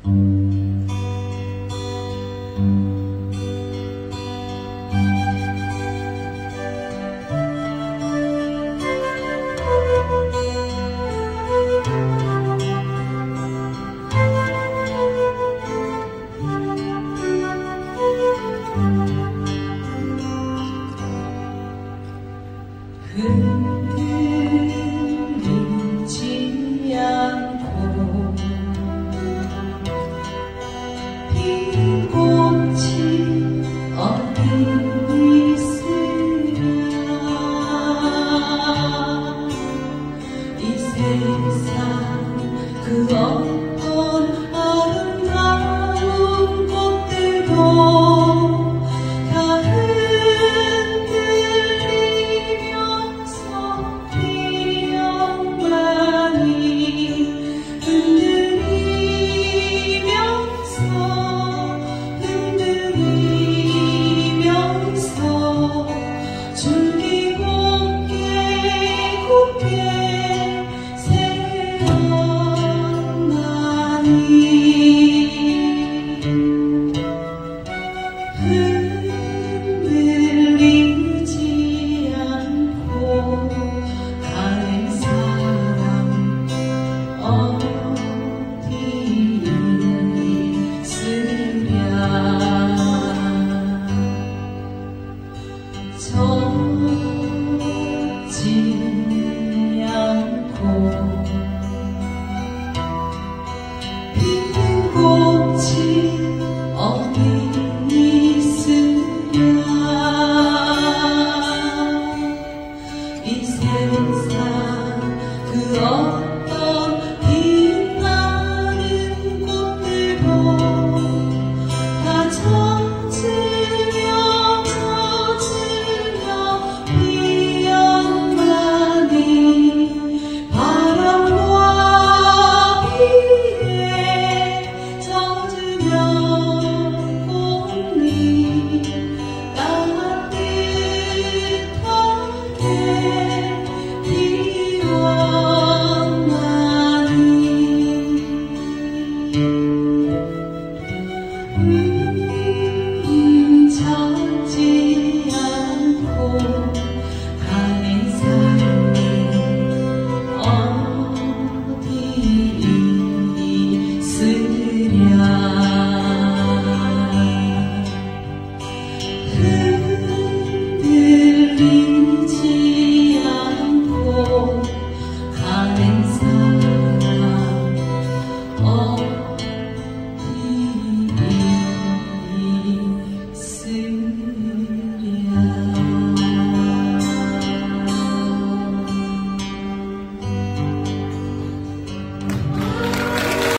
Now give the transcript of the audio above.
흔들리지 않고 핀 꽃이 어디 있으랴. 이 세상 그 어떤 아름다운 꽃들도 다 흔들리면서 피어나니 흔들리면서 줄기 곱게 곱게 새어나니 흔들리지 않고 갈 사람 어디 있으랴. 젖지 않고 피는 꽃이 어디 있으랴. 이 세상 그 어떤 빛나는 꽃들도 다 젖으며 피어나니 바람과 비에 젖으며 꽃잎 따뜻하게 피어나니